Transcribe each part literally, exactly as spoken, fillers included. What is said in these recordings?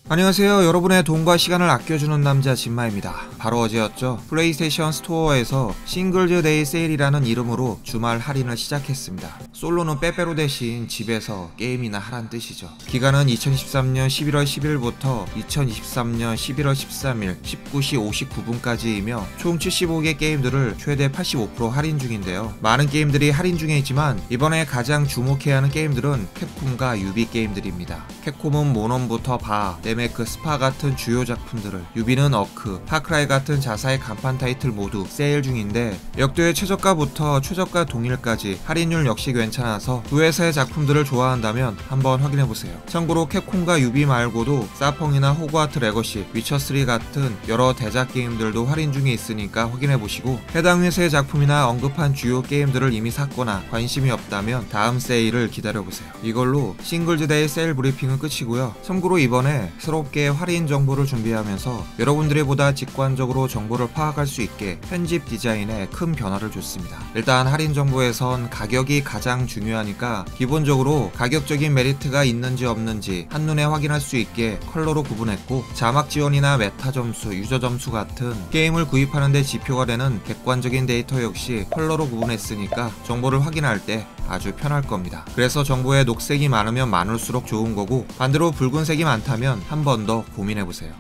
안녕하세요. 여러분의 돈과 시간을 아껴주는 남자 진마입니다. 바로 어제였죠. 플레이스테이션 스토어에서 싱글즈 데이 세일이라는 이름으로 주말 할인을 시작했습니다. 솔로는 빼빼로 대신 집에서 게임이나 하란 뜻이죠. 기간은 이천이십삼년 십일월 십일부터 이천이십삼년 십일월 십삼일 십구 시 오십구 분까지이며 총 칠십오 개 게임들을 최대 팔십오 퍼센트 할인 중인데요. 많은 게임들이 할인 중에 있지만 이번에 가장 주목해야 하는 게임들은 캡콤과 유비 게임들입니다. 캡콤은 모넌부터 바, 네메크, 스파 같은 주요 작품들을, 유비는 어크, 파크라이 같은 자사의 간판 타이틀 모두 세일 중인데 역대의 최저가부터 최저가 동일까지 할인율 역시 괜찮아서 두 회사의 작품들을 좋아한다면 한번 확인해보세요. 참고로 캡콤과 유비 말고도 사펑이나 호그와트 레거시, 위쳐쓰리 같은 여러 대작 게임들도 할인 중에 있으니까 확인해보시고 해당 회사의 작품이나 언급한 주요 게임들을 이미 샀거나 관심이 없다면 다음 세일을 기다려보세요. 이걸로 싱글즈데이 세일 브리핑은 끝이고요. 참고로 이번에 새롭게 할인 정보를 준비하면서 여러분들이 보다 직관적으로 정보를 파악할 수 있게 편집 디자인에 큰 변화를 줬습니다. 일단 할인 정보에선 가격이 가장 중요하니까 기본적으로 가격적인 메리트가 있는지 없는지 한눈에 확인할 수 있게 컬러로 구분했고, 자막 지원이나 메타 점수, 유저 점수 같은 게임을 구입하는 데 지표가 되는 객관적인 데이터 역시 컬러로 구분했으니까 정보를 확인할 때 아주 편할 겁니다. 그래서 정보에 녹색이 많으면 많을수록 좋은 거고, 반대로 붉은색이 많다면 한 번 더 고민해보세요.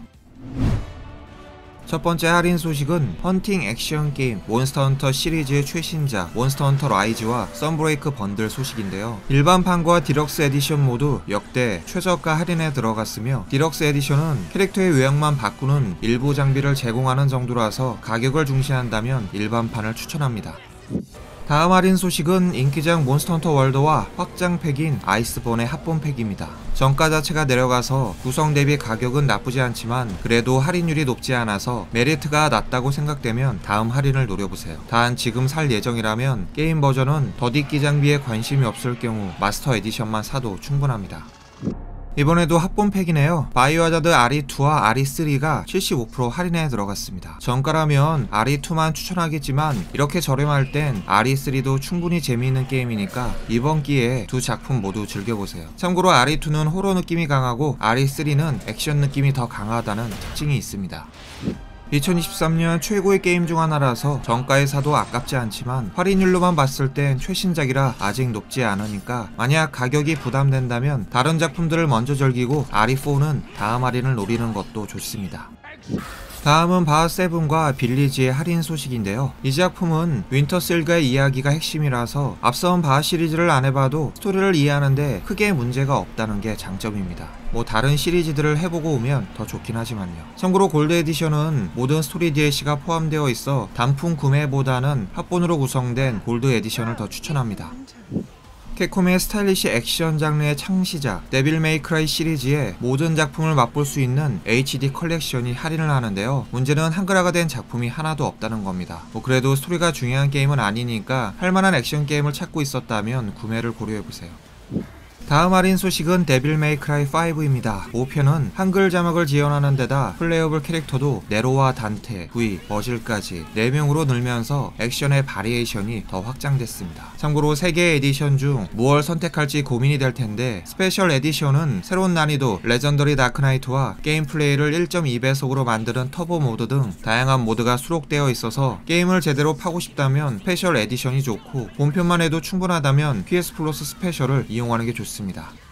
첫 번째 할인 소식은 헌팅 액션 게임 몬스터헌터 시리즈의 최신작 몬스터헌터 라이즈와 선브레이크 번들 소식인데요. 일반판과 디럭스 에디션 모두 역대 최저가 할인에 들어갔으며, 디럭스 에디션은 캐릭터의 외형만 바꾸는 일부 장비를 제공하는 정도라서 가격을 중시한다면 일반판을 추천합니다. 다음 할인 소식은 인기작 몬스터헌터 월드와 확장팩인 아이스본의 합본팩입니다. 정가 자체가 내려가서 구성 대비 가격은 나쁘지 않지만 그래도 할인율이 높지 않아서 메리트가 낮다고 생각되면 다음 할인을 노려보세요. 단 지금 살 예정이라면 게임 버전은 덧입기 장비에 관심이 없을 경우 마스터 에디션만 사도 충분합니다. 이번에도 합본팩이네요. 바이오하자드 알이투와 알이쓰리가 칠십오 퍼센트 할인에 들어갔습니다. 정가라면 알이투만 추천하겠지만 이렇게 저렴할 땐 알이쓰리도 충분히 재미있는 게임이니까 이번 기회에 두 작품 모두 즐겨보세요. 참고로 알이투는 호러 느낌이 강하고 알이쓰리는 액션 느낌이 더 강하다는 특징이 있습니다. 이천이십삼년 최고의 게임 중 하나라서 정가에 사도 아깝지 않지만 할인율로만 봤을 땐 최신작이라 아직 높지 않으니까 만약 가격이 부담된다면 다른 작품들을 먼저 즐기고 알이포는 다음 할인을 노리는 것도 좋습니다. 다음은 바하세븐과 빌리지의 할인 소식인데요. 이 작품은 윈터셀가의 이야기가 핵심이라서 앞선 바하 시리즈를 안 해봐도 스토리를 이해하는데 크게 문제가 없다는 게 장점입니다. 뭐 다른 시리즈들을 해보고 오면 더 좋긴 하지만요. 참고로 골드 에디션은 모든 스토리 디엘씨가 포함되어 있어 단품 구매보다는 합본으로 구성된 골드 에디션을 더 추천합니다. 캡콤의 스타일리시 액션 장르의 창시작 데빌 메이 크라이 시리즈의 모든 작품을 맛볼 수 있는 에이치디 컬렉션이 할인을 하는데요. 문제는 한글화가 된 작품이 하나도 없다는 겁니다. 뭐 그래도 스토리가 중요한 게임은 아니니까 할만한 액션 게임을 찾고 있었다면 구매를 고려해보세요. 다음 할인 소식은 데빌 메이 크라이 파이브입니다. 오 편은 한글 자막을 지원하는 데다 플레이어블 캐릭터도 네로와 단테, V, 머질까지 네 명으로 늘면서 액션의 바리에이션이 더 확장됐습니다. 참고로 세 개의 에디션 중 무엇을 선택할지 고민이 될 텐데, 스페셜 에디션은 새로운 난이도 레전더리 다크나이트와 게임 플레이를 일 점 이 배속으로 만드는 터보 모드 등 다양한 모드가 수록되어 있어서 게임을 제대로 파고 싶다면 스페셜 에디션이 좋고, 본편만 해도 충분하다면 피에스 플러스 스페셜을 이용하는 게 좋습니다.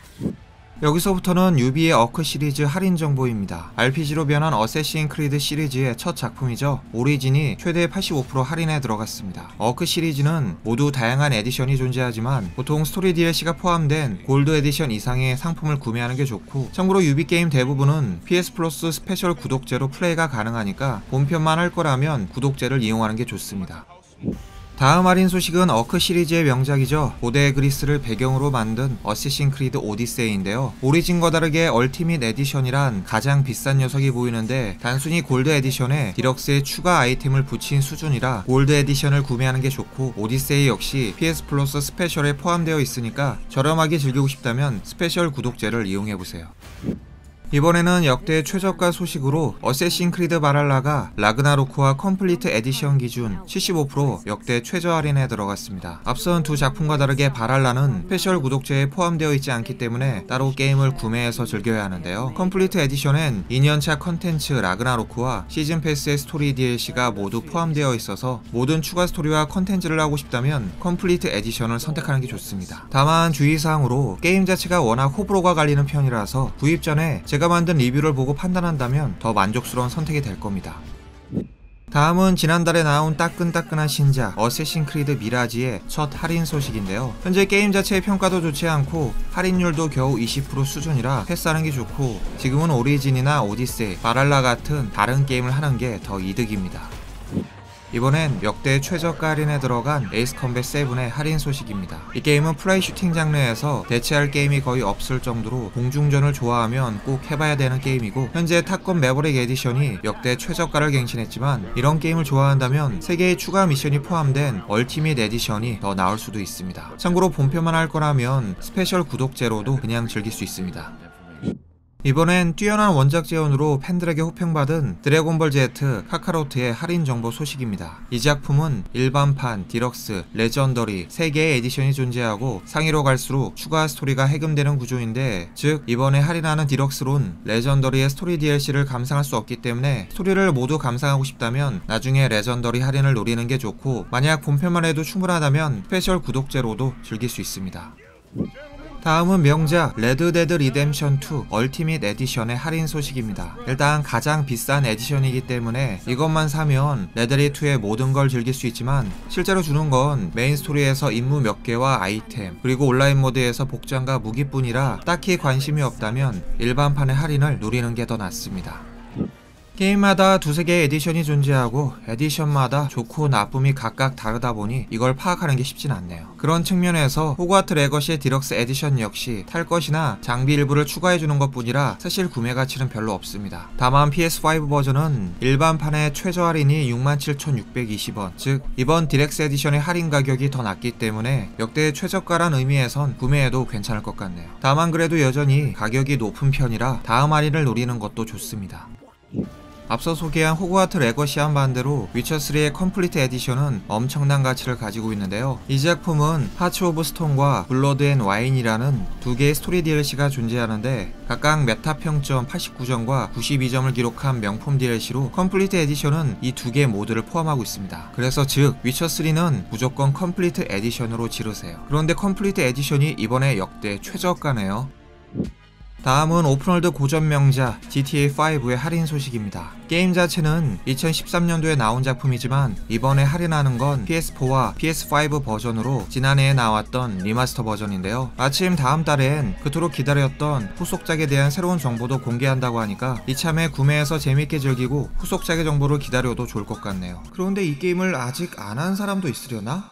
여기서부터는 유비의 어크 시리즈 할인 정보입니다. 알피지로 변한 어쌔신 크리드 시리즈의 첫 작품이죠. 오리진이 최대 팔십오 퍼센트 할인에 들어갔습니다. 어크 시리즈는 모두 다양한 에디션이 존재하지만 보통 스토리 디엘씨가 포함된 골드 에디션 이상의 상품을 구매하는 게 좋고, 참고로 유비 게임 대부분은 피에스 플러스 스페셜 구독제로 플레이가 가능하니까 본편만 할 거라면 구독제를 이용하는 게 좋습니다. 다음 할인 소식은 어크 시리즈의 명작이죠. 고대 그리스를 배경으로 만든 어쌔신 크리드 오디세이인데요. 오리진과 다르게 얼티밋 에디션이란 가장 비싼 녀석이 보이는데 단순히 골드 에디션에 디럭스의 추가 아이템을 붙인 수준이라 골드 에디션을 구매하는 게 좋고, 오디세이 역시 피에스 플러스 스페셜에 포함되어 있으니까 저렴하게 즐기고 싶다면 스페셜 구독제를 이용해보세요. 이번에는 역대 최저가 소식으로 어쌔신 크리드 바랄라가 라그나로크와 컴플리트 에디션 기준 칠십오 퍼센트 역대 최저 할인에 들어갔습니다. 앞선 두 작품과 다르게 바랄라는 스페셜 구독제에 포함되어 있지 않기 때문에 따로 게임을 구매해서 즐겨야 하는데요. 컴플리트 에디션엔 이 년차 컨텐츠 라그나로크와 시즌 패스의 스토리 디엘씨가 모두 포함되어 있어서 모든 추가 스토리와 컨텐츠를 하고 싶다면 컴플리트 에디션을 선택하는 게 좋습니다. 다만 주의사항으로 게임 자체가 워낙 호불호가 갈리는 편이라서 구입 전에 제가 만든 리뷰를 보고 판단한다면 더 만족스러운 선택이 될 겁니다. 다음은 지난달에 나온 따끈따끈한 신작 어쌔신 크리드 미라지의 첫 할인 소식인데요. 현재 게임 자체의 평가도 좋지 않고 할인율도 겨우 이십 퍼센트 수준이라 패스하는 게 좋고, 지금은 오리진이나 오디세이, 바랄라 같은 다른 게임을 하는 게 더 이득입니다. 이번엔 역대 최저가 할인에 들어간 에이스 컴뱃 칠의 할인 소식입니다. 이 게임은 플라이 슈팅 장르에서 대체할 게임이 거의 없을 정도로 공중전을 좋아하면 꼭 해봐야 되는 게임이고, 현재 탑건 매버릭 에디션이 역대 최저가를 갱신했지만 이런 게임을 좋아한다면 세 개의 추가 미션이 포함된 얼티밋 에디션이 더 나을 수도 있습니다. 참고로 본편만 할 거라면 스페셜 구독제로도 그냥 즐길 수 있습니다. 이번엔 뛰어난 원작 재현으로 팬들에게 호평받은 드래곤볼 Z 카카로트의 할인 정보 소식입니다. 이 작품은 일반판, 디럭스, 레전더리 세 개의 에디션이 존재하고 상위로 갈수록 추가 스토리가 해금되는 구조인데, 즉 이번에 할인하는 디럭스론 레전더리의 스토리 디엘씨를 감상할 수 없기 때문에 스토리를 모두 감상하고 싶다면 나중에 레전더리 할인을 노리는 게 좋고, 만약 본편만 해도 충분하다면 스페셜 구독제로도 즐길 수 있습니다. 다음은 명작 레드데드 리뎀션 투 얼티밋 에디션의 할인 소식입니다. 일단 가장 비싼 에디션이기 때문에 이것만 사면 레드데이투의 모든 걸 즐길 수 있지만, 실제로 주는 건 메인 스토리에서 임무 몇 개와 아이템, 그리고 온라인 모드에서 복장과 무기뿐이라 딱히 관심이 없다면 일반판의 할인을 노리는 게 더 낫습니다. 게임마다 두세 개의 에디션이 존재하고 에디션마다 좋고 나쁨이 각각 다르다 보니 이걸 파악하는 게 쉽진 않네요. 그런 측면에서 호그와트 레거시의 디럭스 에디션 역시 탈 것이나 장비 일부를 추가해주는 것 뿐이라 사실 구매 가치는 별로 없습니다. 다만 피에스 파이브 버전은 일반판의 최저 할인이 육만 칠천육백이십 원, 즉 이번 디럭스 에디션의 할인 가격이 더 낮기 때문에 역대 최저가란 의미에선 구매해도 괜찮을 것 같네요. 다만 그래도 여전히 가격이 높은 편이라 다음 할인을 노리는 것도 좋습니다. 앞서 소개한 호그와트 레거시와는 반대로 위쳐쓰리의 컴플리트 에디션은 엄청난 가치를 가지고 있는데요. 이 작품은 하츠 오브 스톤과 블러드 앤 와인이라는 두 개의 스토리 디엘씨가 존재하는데, 각각 메타 평점 팔십구 점과 구십이 점을 기록한 명품 디엘씨로 컴플리트 에디션은 이 두 개의 모드를 포함하고 있습니다. 그래서 즉 위쳐쓰리는 무조건 컴플리트 에디션으로 지르세요. 그런데 컴플리트 에디션이 이번에 역대 최저가네요. 다음은 오픈월드 고전 명작 지티에이 파이브의 할인 소식입니다. 게임 자체는 이천십삼 년도에 나온 작품이지만 이번에 할인하는 건 피에스 포와 피에스 파이브 버전으로 지난해에 나왔던 리마스터 버전인데요. 마침 다음 달엔 그토록 기다렸던 후속작에 대한 새로운 정보도 공개한다고 하니까 이참에 구매해서 재밌게 즐기고 후속작의 정보를 기다려도 좋을 것 같네요. 그런데 이 게임을 아직 안 한 사람도 있으려나?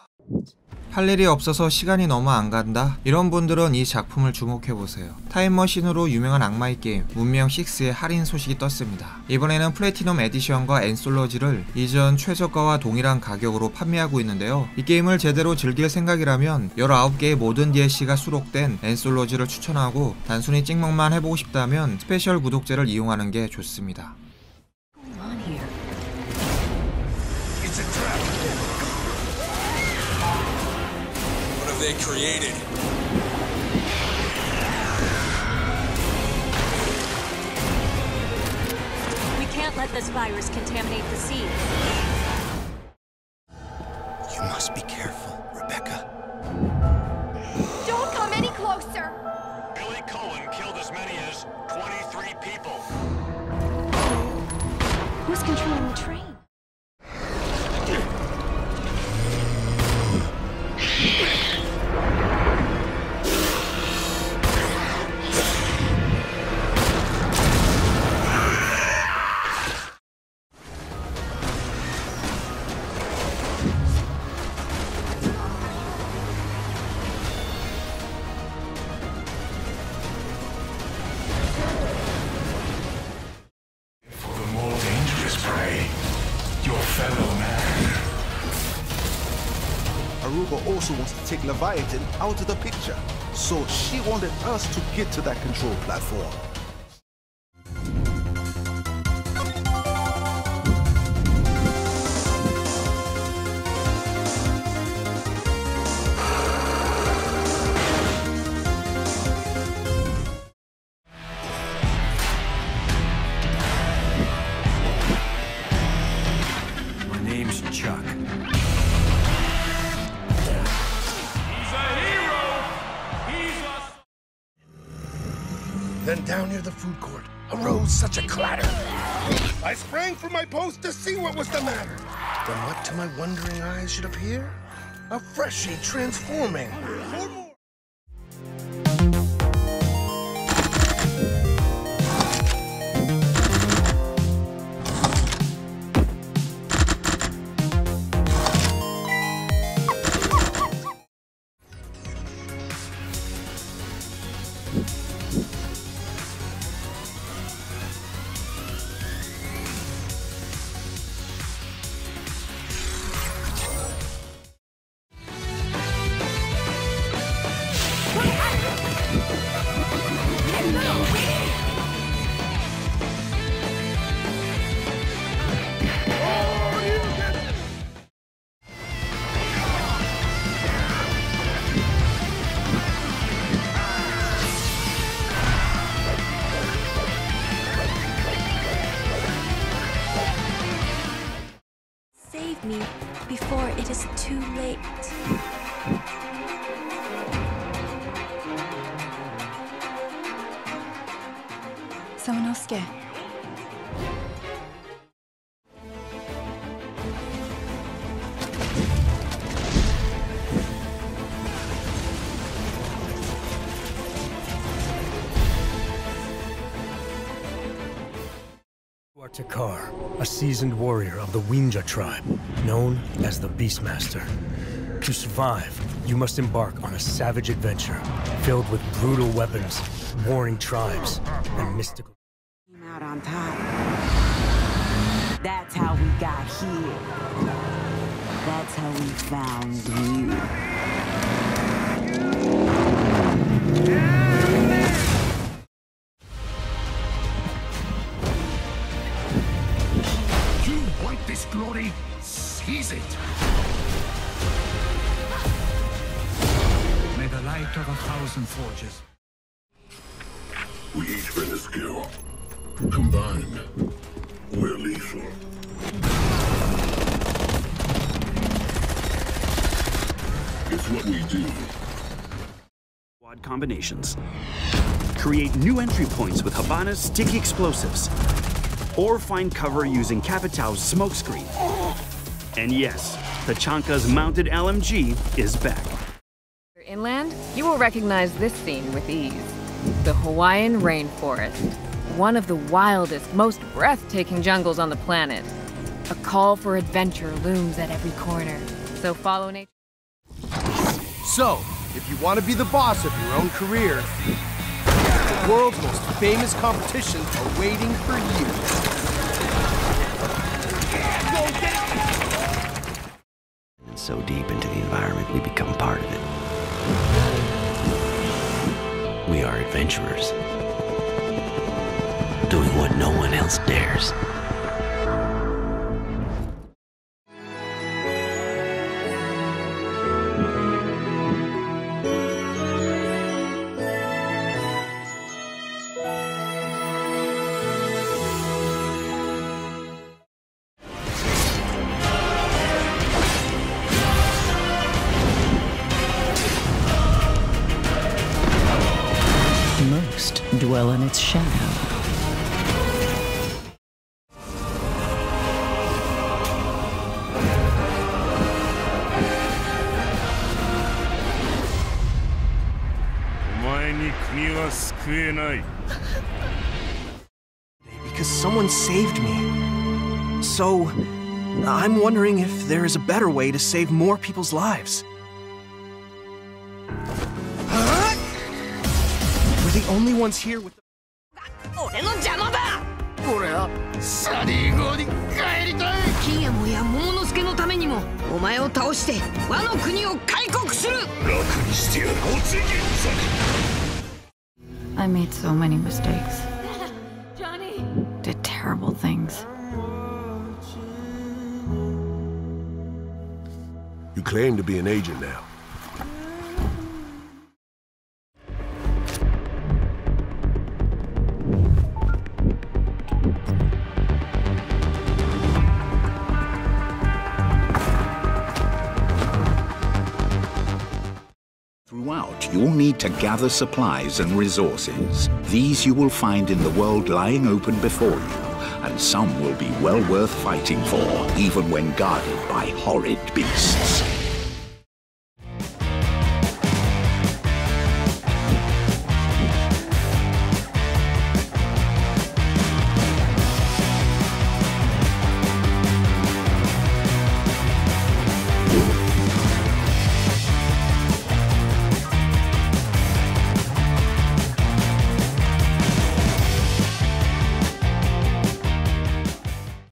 할 일이 없어서 시간이 너무 안 간다? 이런 분들은 이 작품을 주목해보세요. 타임머신으로 유명한 악마의 게임 문명 식스의 할인 소식이 떴습니다. 이번에는 플래티넘 에디션과 엔솔로지를 이전 최저가와 동일한 가격으로 판매하고 있는데요. 이 게임을 제대로 즐길 생각이라면 열아홉 개의 모든 디엘씨가 수록된 엔솔로지를 추천하고, 단순히 찍먹만 해보고 싶다면 스페셜 구독제를 이용하는 게 좋습니다. They created. We can't let this virus contaminate the sea. You must be careful, Rebecca. Don't come any closer! Billy Cohen killed as many as twenty-three people. Who's controlling the train? Aruba also wants to take Leviathan out of the picture, so she wanted us to get to that control platform. down near the food court arose such a clatter. I sprang from my post to see what was the matter. When what to my wondering eyes should appear? A freshie transforming. For more. Save me before it is too late. Samanosuke. You are Takar, a seasoned warrior of the Winja tribe, known as the Beastmaster. To survive, you must embark on a savage adventure filled with brutal weapons, warring tribes, and mystical... Out on top. That's how we got here. That's how we found you. You want this glory? Seize it! May the light of a thousand forges. We each bring a skill. Combined, we're lethal. It's what we do. Quad combinations. Create new entry points with Hibana's sticky explosives. Or find cover using Capitão's smokescreen. And yes, Tachanka's mounted L M G is back. Inland, you will recognize this scene with ease. The Hawaiian rainforest. One of the wildest, most breathtaking jungles on the planet. A call for adventure looms at every corner. So follow nature. So, if you want to be the boss of your own career, the world's most famous competitions are waiting for you. So deep into the environment, we become part of it. We are adventurers, doing what no one else dares. Most dwell in its shadow. Because someone saved me. So, I'm wondering if there is a better way to save more people's lives. We're the only ones here with the... I made so many mistakes. Johnny! Did terrible things. You claim to be an agent now. Throughout your need to gather supplies and resources. These you will find in the world lying open before you, and some will be well worth fighting for, even when guarded by horrid beasts.